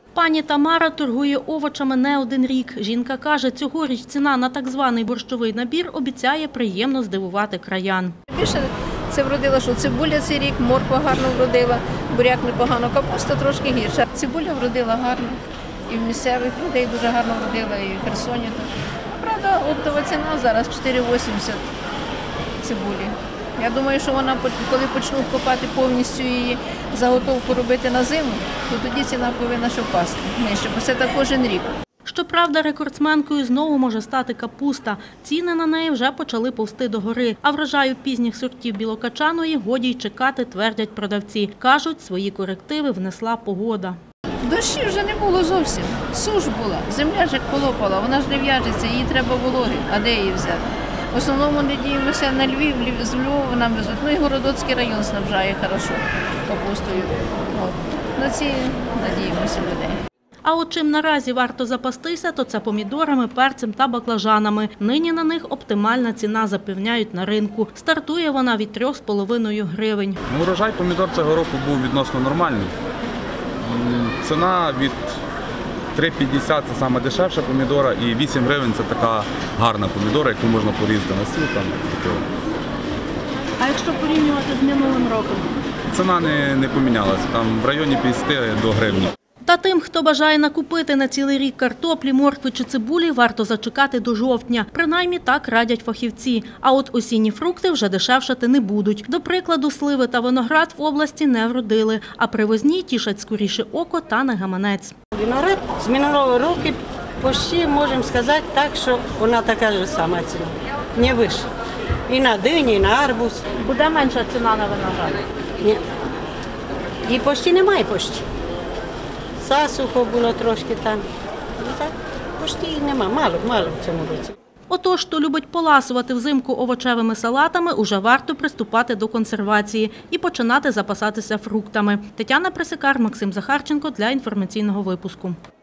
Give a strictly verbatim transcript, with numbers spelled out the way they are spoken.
Пані Тамара торгує овочами не один рік. Жінка каже, цьогоріч ціна на так званий борщовий набір обіцяє приємно здивувати краян. Більше це вродила, що цибуля цей рік, морква гарно вродила, буряк непогано, капуста трошки гірша. Цибуля вродила гарно, і в місцевих людей дуже гарно вродила, і в Херсоні. Правда, оптова ціна зараз чотири вісімдесят цибулі. Я думаю, що вона, коли почнуть копати повністю її заготовку робити на зиму, то тоді ціна повинна ще впасти нижче, бо це так кожен рік. Щоправда, рекордсменкою знову може стати капуста. Ціни на неї вже почали повзти догори. А врожаю пізніх сортів білокачаної годі й чекати, твердять продавці. Кажуть, свої корективи внесла погода. Дощів вже не було зовсім. Суш була, земля ж як полопала, вона ж не в'яжеться, їй треба вологи, а де її взяти? В основному надіємося на Львів, з Львова нам везуть. Ну і Городоцький район снабжає хорошо капустою. От. На ці надіємося людей. А от чим наразі варто запастися, то це помідорами, перцем та баклажанами. Нині на них оптимальна ціна, запевняють на ринку. Стартує вона від трьох з половиною гривень. Ну, урожай помідор цього року був відносно нормальний. Ціна від три п'ятдесят – це саме дешевша помідора, і вісім гривень – це така гарна помідора, яку можна порізати на стіл. Там, а якщо порівнювати з минулим роком? Ціна не, не помінялася, там в районі п'ятдесят до гривні. Та тим, хто бажає накупити на цілий рік картоплі, моркви чи цибулі, варто зачекати до жовтня. Принаймні так радять фахівці. А от осінні фрукти вже дешевшати не будуть. До прикладу, сливи та виноград в області не вродили, а привозні тішать скоріше око та не гаманець. Виноград з минулого року почти можемо сказати так, що вона така ж сама ціна, не вища. І на дині, і на арбуз. Буде менша ціна на виноград? Ні. І почти немає почти. Засухо було трошки там. Так, почти нема, мало, мало в цьому році. Отож, хто любить поласувати взимку овочевими салатами, уже варто приступати до консервації і починати запасатися фруктами. Тетяна Присикар, Максим Захарченко для інформаційного випуску.